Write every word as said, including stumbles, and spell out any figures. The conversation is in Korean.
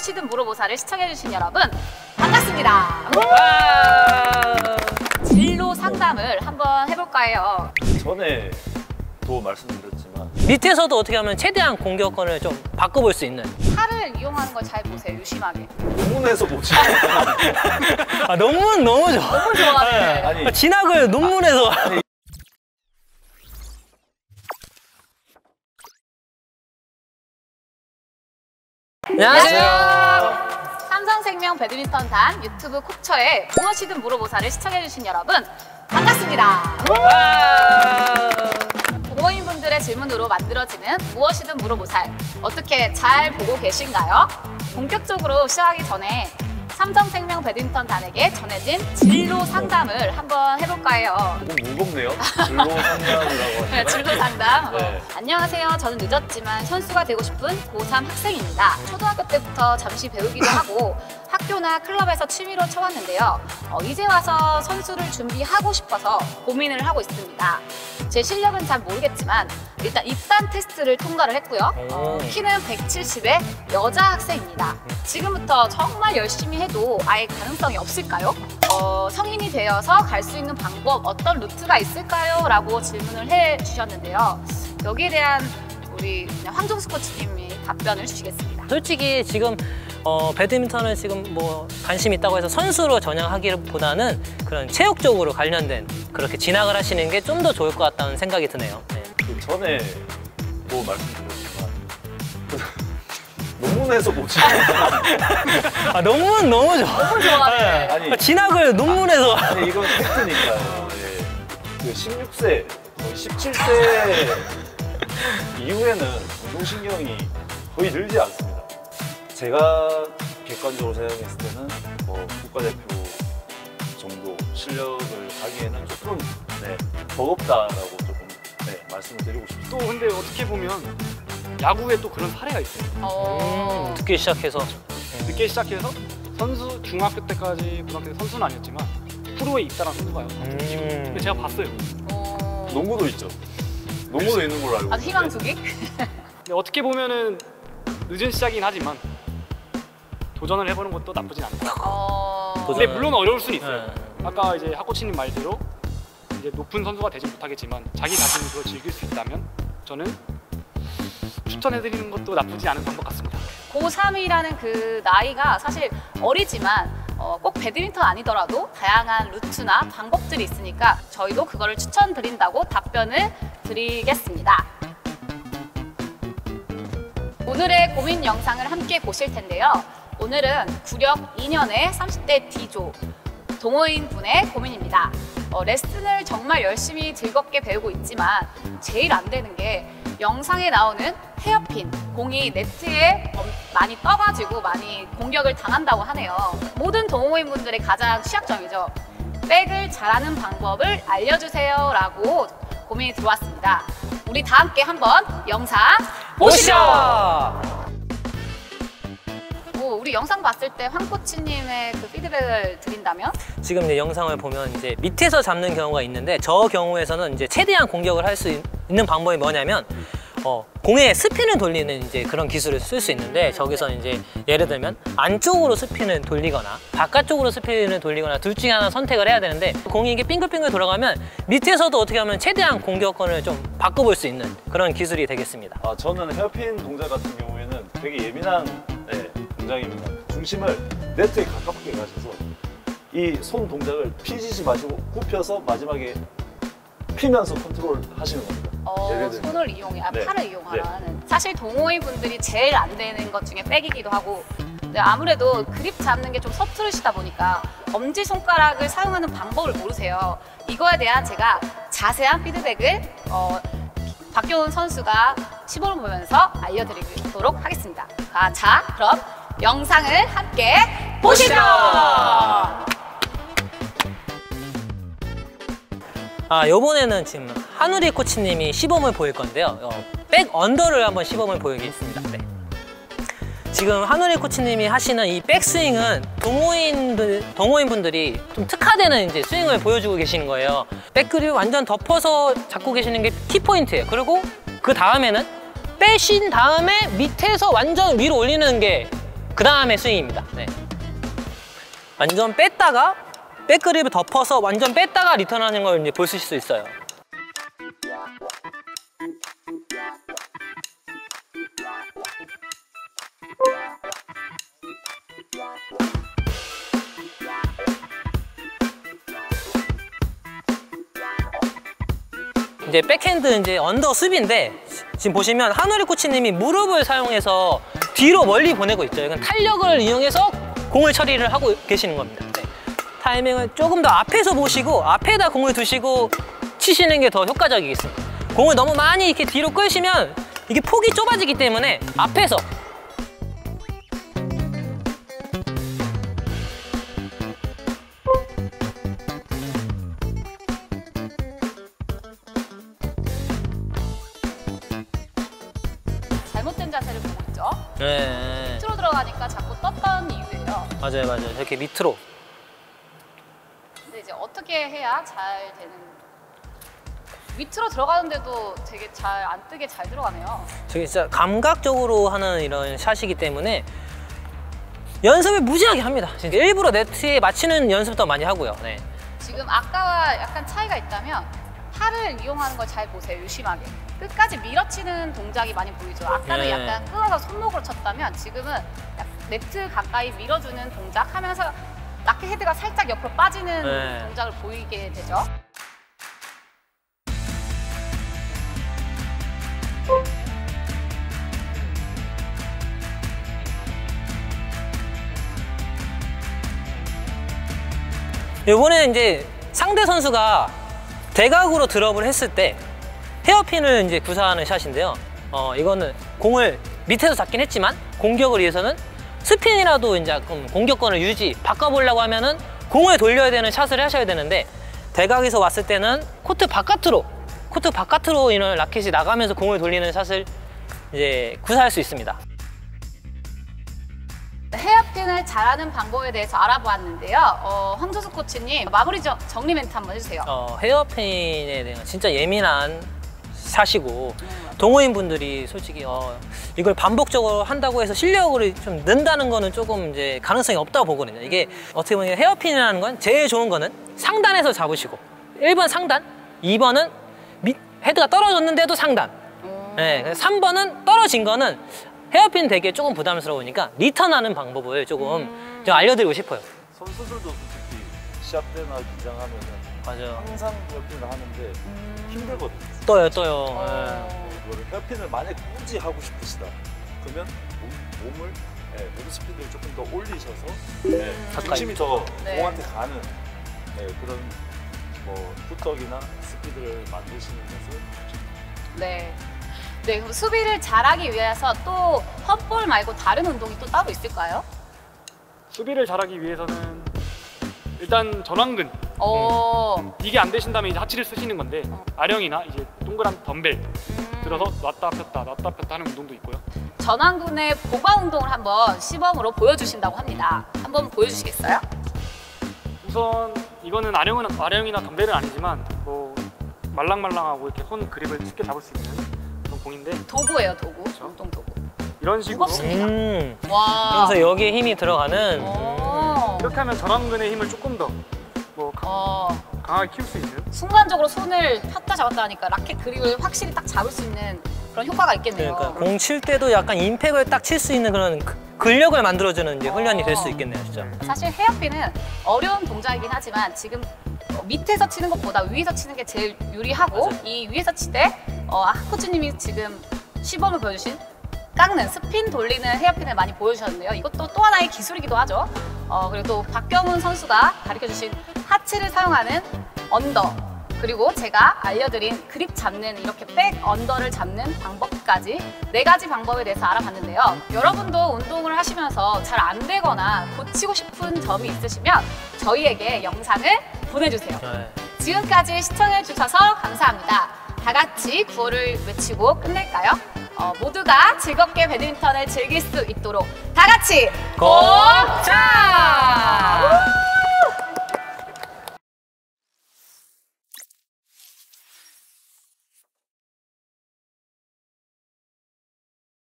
무엇이든 물어보사를 시청해주신 여러분 반갑습니다. 진로 상담을 한번 해볼까 해요. 전에도 말씀드렸지만 밑에서도 어떻게 하면 최대한 공격권을 좀 바꿔볼 수 있는. 팔을 이용하는 걸 잘 보세요. 유심하게. 논문에서 보지. 아, 논문 너무 좋아. 너무 좋아하네. 아니, 진학을 논문에서. 아니, 안녕하세요. 삼성생명 배드민턴단 유튜브 콕처의 무엇이든 물어보사를 시청해주신 여러분 반갑습니다. 동호인분들의 질문으로 만들어지는 무엇이든 물어보살 어떻게 잘 보고 계신가요? 본격적으로 시작하기 전에 삼성생명 배드민턴단에게 전해진 진로 상담을 한번 해볼까 해요. 너무 무겁네요. 진로 상담이라고 하시면. 네, 진로 상담. 네. 어, 안녕하세요. 저는 늦었지만 선수가 되고 싶은 고삼 학생입니다. 초등학교 때부터 잠시 배우기도 하고 학교나 클럽에서 취미로 쳐왔는데요. 어, 이제 와서 선수를 준비하고 싶어서 고민을 하고 있습니다. 제 실력은 잘 모르겠지만 일단 입단 테스트를 통과를 했고요. 어, 키는 백칠십의 여자 학생입니다. 지금부터 정말 열심히 해도 아예 가능성이 없을까요? 어, 성인이 되어서 갈 수 있는 방법 어떤 루트가 있을까요? 라고 질문을 해주셨는데요. 여기에 대한 우리 황종수 코치님이 답변을 주시겠습니다. 솔직히 지금 어, 배드민턴은 지금 뭐 관심 있다고 해서 선수로 전향하기보다는 그런 체육적으로 관련된 그렇게 진학을 하시는 게 좀 더 좋을 것 같다는 생각이 드네요. 네. 그 전에도 말씀드렸지만 논문에서 보지. 아, 논문 너무 좋아. 너무 좋아하네. 아니, 진학을 논문에서. 아니 이건 팩트니까요. 예. 그 십육 세, 거의 십칠 세 이후에는 운동신경이 거의 늘지 않습니다. 제가 객관적으로 생각했을 때는 뭐 국가대표 정도 실력을 가기에는 조금 네, 버겁다라고 조금 네, 말씀을 드리고 싶습니다. 또 근데 어떻게 보면 야구에 또 그런 사례가 있어요. 어... 음, 늦게 시작해서. 늦게 시작해서 선수 중학교 때까지 고등학교 때 선수는 아니었지만 프로에 입단한 선수가 요. 음. 근데 제가 봤어요. 어... 농구도 있죠. 농구도 있는 걸로 알고 아주 희망 있는데. 두기? 근데 어떻게 보면은 늦은 시작이긴 하지만 도전을 해보는 것도 나쁘진 않다. 어... 근데 도전을- 물론 어려울 수는 있어요. 네. 아까 이제 하코치님 말대로 이제 높은 선수가 되지 못하겠지만 자기 자신이 그걸 즐길 수 있다면 저는 추천해드리는 것도 나쁘지 않은 방법 같습니다. 고삼이라는 그 나이가 사실 어리지만 어, 꼭 배드민턴 아니더라도 다양한 루트나 방법들이 있으니까 저희도 그거를 추천드린다고 답변을 드리겠습니다. 오늘의 고민 영상을 함께 보실 텐데요. 오늘은 구력 이 년의 삼십 대 D조 동호인 분의 고민입니다. 어, 레슨을 정말 열심히 즐겁게 배우고 있지만 제일 안 되는 게 영상에 나오는 헤어핀, 공이 네트에 많이 떠가지고 많이 공격을 당한다고 하네요. 모든 동호인분들의 가장 취약점이죠. 백을 잘하는 방법을 알려주세요 라고 고민이 들어왔습니다. 우리 다 함께 한번 영상 보시죠! 오, 우리 영상 봤을 때 황 코치님의 그 피드백을 드린다면? 지금 이제 영상을 보면 이제 밑에서 잡는 경우가 있는데 저 경우에서는 이제 최대한 공격을 할 수 있는 방법이 뭐냐면 어, 공에 스핀을 돌리는 이제 그런 기술을 쓸 수 있는데 저기서 이제 예를 들면 안쪽으로 스핀을 돌리거나 바깥쪽으로 스핀을 돌리거나 둘 중에 하나 선택을 해야 되는데 공이 이게 빙글빙글 돌아가면 밑에서도 어떻게 하면 최대한 공격권을 좀 바꿔볼 수 있는 그런 기술이 되겠습니다. 아, 저는 헤어핀 동작 같은 경우에는 되게 예민한 네, 동작입니다. 중심을 네트에 가깝게 가셔서 이 손 동작을 피지지 마시고 굽혀서 마지막에 피면서 컨트롤 하시는 겁니다. 어, 예를 들면. 손을 이용해, 아, 네. 팔을 이용하라는. 사실 동호인 분들이 제일 안 되는 것 중에 백이기도 하고 근데 아무래도 그립 잡는 게 좀 서투르시다 보니까 엄지손가락을 사용하는 방법을 모르세요. 이거에 대한 제가 자세한 피드백을 어, 박교훈 선수가 시범을 보면서 알려드리도록 하겠습니다. 아, 자, 그럼 영상을 함께 보시죠! 아, 요번에는 지금 한우리 코치님이 시범을 보일 건데요. 어, 백 언더를 한번 시범을 보이겠습니다. 네. 지금 한우리 코치님이 하시는 이 백스윙은 동호인들, 동호인분들이 좀 특화되는 이제 스윙을 보여주고 계시는 거예요. 백그립 완전 덮어서 잡고 계시는 게 키포인트예요. 그리고 그 다음에는 빼신 다음에 밑에서 완전 위로 올리는 게 그 다음에 스윙입니다. 네. 완전 뺐다가 백그립을 덮어서 완전 뺐다가 리턴하는 걸 이제 보실 수 있어요. 이제 백핸드 이제 언더 수비인데 지금 보시면 한우리 코치님이 무릎을 사용해서 뒤로 멀리 보내고 있죠. 이건 탄력을 이용해서 공을 처리를 하고 계시는 겁니다. 네. 타이밍을 조금 더 앞에서 보시고 앞에다 공을 두시고 치시는 게 더 효과적이겠습니다. 공을 너무 많이 이렇게 뒤로 끌시면 이게 폭이 좁아지기 때문에 앞에서 잘못된 자세를 보고 있죠. 네. 밑으로 들어가니까 자꾸 떴던 이유예요. 맞아요, 맞아요. 이렇게 밑으로. 근데 이제 어떻게 해야 잘 되는? 밑으로 들어가는데도 되게 잘 안 뜨게 잘 들어가네요. 저게 진짜 감각적으로 하는 이런 샷이기 때문에 연습을 무지하게 합니다. 진짜 일부러 네트에 맞추는 연습도 많이 하고요. 네. 지금 아까와 약간 차이가 있다면 팔을 이용하는 걸 잘 보세요. 유심하게. 끝까지 밀어치는 동작이 많이 보이죠. 아까는 네. 약간 끊어서 손목으로 쳤다면 지금은 약 네트 가까이 밀어주는 동작 하면서 라켓 헤드가 살짝 옆으로 빠지는 네. 동작을 보이게 되죠. 이번에는 이제 상대 선수가 대각으로 드롭을 했을 때 헤어핀을 이제 구사하는 샷인데요. 어, 이거는 공을 밑에서 잡긴 했지만 공격을 위해서는 스핀이라도 이제 조금 공격권을 유지, 바꿔보려고 하면은 공을 돌려야 되는 샷을 하셔야 되는데 대각에서 왔을 때는 코트 바깥으로, 코트 바깥으로 이런 라켓이 나가면서 공을 돌리는 샷을 이제 구사할 수 있습니다. 헤어핀을 잘하는 방법에 대해서 알아보았는데요. 어, 황조수 코치님 마무리 정, 정리 멘트 한번 해주세요. 어, 헤어핀에 대한 진짜 예민한 샷이고 동호인 분들이 솔직히 어, 이걸 반복적으로 한다고 해서 실력을 좀 는다는 거는 조금 이제 가능성이 없다고 보거든요. 이게 어떻게 보면 헤어핀이라는 건 제일 좋은 거는 상단에서 잡으시고 일 번 상단, 이 번은 밑, 헤드가 떨어졌는데도 상단, 네, 삼 번은 떨어진 거는 헤어핀 되게 조금 부담스러우니까 리턴하는 방법을 조금 음. 좀 알려드리고 싶어요. 선수들도 솔직히 시합 때나 긴장하면은 맞아요. 항상 헤어핀을 하는데 음. 힘들거든요. 떠요, 떠요. 어. 이거를 헤어핀을 만약에 굳이 하고 싶으시다 그러면 몸, 몸을 네, 몸 스피드를 조금 더 올리셔서 네, 중심이 더 네. 공한테 가는 네, 그런 뭐 푸떡이나 스피드를 만드시는 것을 네. 네, 그럼 수비를 잘하기 위해서 또 헛볼 말고 다른 운동이 또 따로 있을까요? 수비를 잘하기 위해서는 일단 전완근 어, 이게 안 되신다면 이제 하체를 쓰시는 건데 아령이나 이제 동그란 덤벨 음, 들어서 놨다 폈다 놨다 폈다 하는 운동도 있고요. 전완근의 보강 운동을 한번 시범으로 보여주신다고 합니다. 한번 보여주시겠어요? 우선 이거는 아령은 아령이나 덤벨은 아니지만 뭐 말랑말랑하고 이렇게 손 그립을 쉽게 잡을 수 있는 그런 공인데 도구예요, 도구. 운동 도구. 이런 식으로 무겁습니다. 음, 와. 그래서 여기에 힘이 들어가는 어. 이렇게 하면 전완근의 힘을 조금 더 뭐 어, 강하게 키울 수 있는 순간적으로 손을 폈다 잡았다 하니까 라켓 그립을 확실히 딱 잡을 수 있는 그런 효과가 있겠네요. 그러니까 공 칠 때도 약간 임팩을 딱 칠 수 있는 그런 그- 근력을 만들어주는 이제 훈련이 될 수 있겠네요, 진짜. 사실 헤어핀은 어려운 동작이긴 하지만 지금 어, 밑에서 치는 것보다 위에서 치는 게 제일 유리하고 맞아요. 이 위에서 칠 때 어, 아, 코치님이 지금 시범을 보여주신 깎는 스핀 돌리는 헤어핀을 많이 보여주셨는데요. 이것도 또 하나의 기술이기도 하죠. 어, 그리고 또 박경훈 선수가 가르쳐주신 하체를 사용하는 언더, 그리고 제가 알려드린 그립 잡는 이렇게 백 언더를 잡는 방법까지 네 가지 방법에 대해서 알아봤는데요. 여러분도 운동을 하시면서 잘 안 되거나 고치고 싶은 점이 있으시면 저희에게 영상을 보내주세요. 네. 지금까지 시청해주셔서 감사합니다. 다 같이 구호를 외치고 끝낼까요? 어, 모두가 즐겁게 배드민턴을 즐길 수 있도록 다 같이 고! 자!